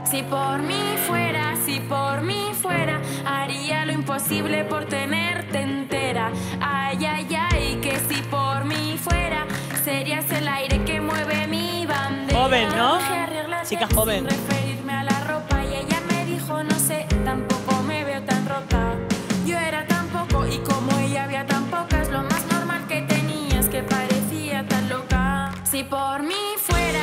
Si por mí fuera, haría lo imposible por tenerte entera. Ay, ay, ay, que si por mí fuera, serías el aire que mueve mi bandera. Joven, ¿no? Chica joven. Sin referirme a la ropa y ella me dijo, no sé, tampoco me veo tan rota. Yo era tan poco y como ella había tan pocas, lo más normal que tenía es que parecía tan loca. Si por mí fuera,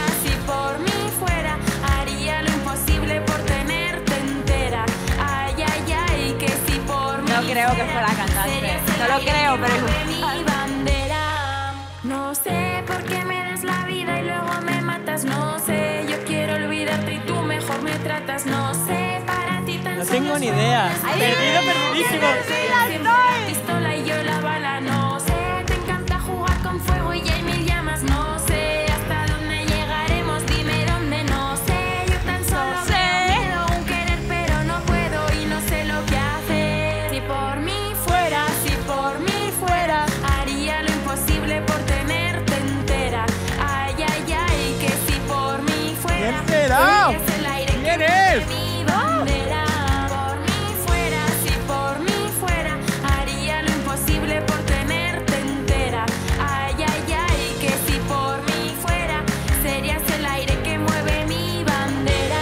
haría lo imposible por tenerte entera. Ay, ay, ay, que si por mí no creo que fuera cantante. No lo creo, pero mi bandera. No sé por qué me das la vida y luego me matas. No sé, yo quiero olvidarte y tú mejor me tratas. No sé, para ti tan No tengo ni idea. Perdido, perdidísimo. La pistola y yo la bala. No sé, te encanta jugar con fuego y hay mil llamas. No sé hasta dónde llegaremos, dime dónde. No sé, yo tan solo veo miedo, un querer pero no puedo y no sé lo que hacer. Si por mí fuera, haría lo imposible por tenerte entera. Ay, ay, ay, que si por mí fuera, ¿Quién será? serías el aire ¿Quién que es? mueve mi bandera. Si por mí fuera, haría lo imposible por tenerte entera. Ay, ay, ay, que si por mí fuera, serías el aire que mueve mi bandera.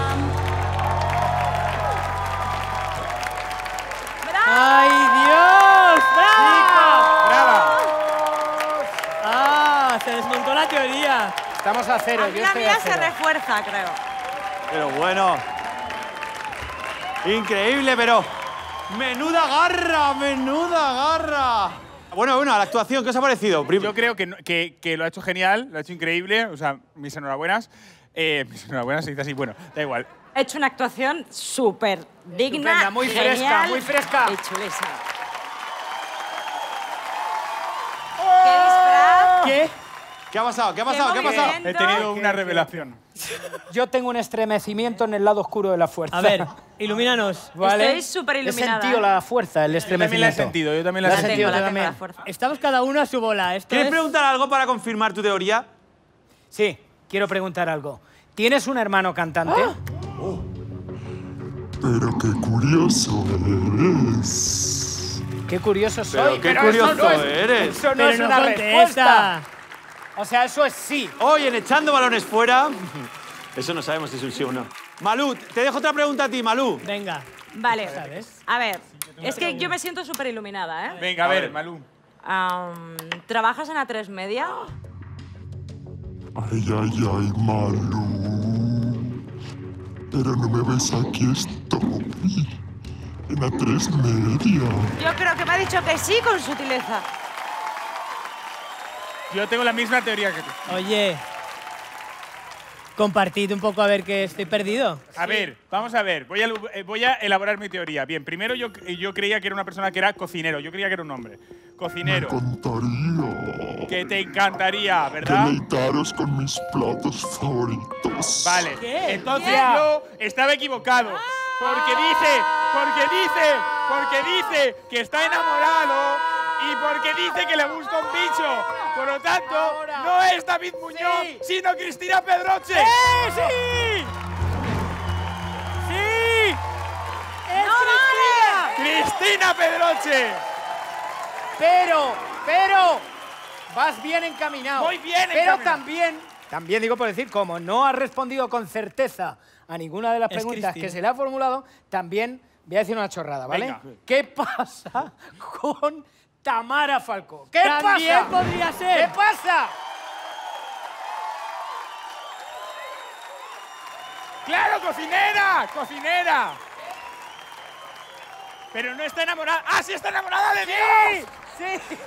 ¡Ay, Dios! ¡Bravo! ¡Brava! ¡Ah! Se desmontó la teoría. Estamos a cero. a Yo mí la estoy mía a se cero. refuerza, creo. Pero bueno. Increíble, pero... ¡Menuda garra! ¡Menuda garra! Bueno, a la actuación, ¿qué os ha parecido? Yo creo que lo ha hecho genial, lo ha hecho increíble. O sea, mis enhorabuenas. Mis enhorabuenas se dice así. Bueno, da igual. He hecho una actuación súper digna, Estupenda, muy fresca, genial muy fresca. y chulísima. ¡Qué disfraz! ¿Qué? ¿Qué ha pasado? ¿Qué ha ¡Qué pasado? ¿Qué ha pasado? movimiento! He tenido una revelación. Yo tengo un estremecimiento en el lado oscuro de la fuerza. A ver, ilumínanos. ¿vale? Estoy súper iluminada. He sentido la fuerza, el Yo también la he estremecimiento. sentido, yo también la La he has sentido. sentido la tengo, también. la fuerza. Estamos cada uno a su bola. Esto ¿Quieres es... preguntar algo para confirmar tu teoría? Sí, quiero preguntar algo. ¿Tienes un hermano cantante? Pero qué curioso eres. Qué curioso soy. Pero qué eso curioso no es- eres. Eso no Pero es no una contesta. respuesta. O sea, eso es sí. Hoy en Echando Balones Fuera... Eso no sabemos si es un sí o no. Malú, te dejo otra pregunta a ti, Malú. Venga. Vale, ¿Sabes? a ver, es que yo me siento súper iluminada, ¿eh? Venga, a ver, Malú. ¿Trabajas en A3 Media? Ay, ay, ay, Malú. Pero no me ves aquí, estoy en A3 Media. Yo creo que me ha dicho que sí con sutileza. Yo tengo la misma teoría que tú. Oye, compartid un poco a ver que estoy perdido. A ver, vamos a ver. Voy a elaborar mi teoría. Bien, primero yo creía que era una persona que era cocinero. Yo creía que era un hombre. Cocinero. Me encantaría Que te encantaría, ¿verdad? deleitaros con mis platos favoritos. Vale. ¿Qué? Entonces ¿Qué? yo estaba equivocado. Porque dice que está enamorado y porque dice que le gusta un bicho. Por lo tanto, no es David Muñoz, sino Cristina Pedroche. ¡Sí! ¡Sí! ¡Es ¡Cristina Pedroche! Pero, vas bien encaminado. Muy bien Pero encaminado. también digo por decir, como no has respondido con certeza a ninguna de las Es preguntas Cristina. que se le ha formulado, también voy a decir una chorrada, ¿vale? Venga. ¿Qué pasa con Tamara Falcó? ¿Qué También pasa? podría ser. ¿Qué pasa? ¡Claro, cocinera! ¡Cocinera! Pero no está enamorada. ¡Ah, sí está enamorada de Dios! Sí.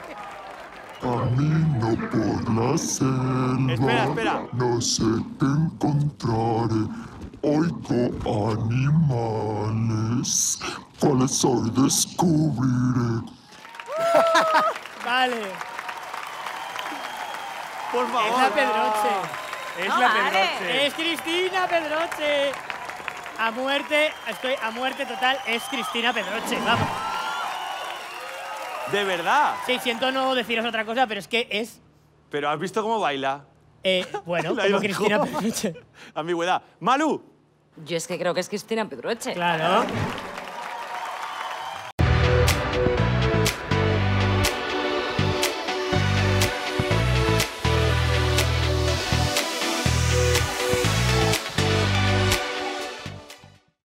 Camino por la selva. Espera. No sé qué encontraré. Oigo animales. ¿Cuáles hoy descubriré? Vale. Por Es favor. la Pedroche. Es No la vale. Pedroche. Es Cristina Pedroche. A muerte, estoy a muerte total, es Cristina Pedroche. Vamos. De verdad. Sí, siento no deciros otra cosa, pero es que es, Pero ¿has visto cómo baila? bueno, La como dijo. Cristina Pedroche. Ambigüedad. Malú, Yo es que creo que es Cristina Pedroche. Claro.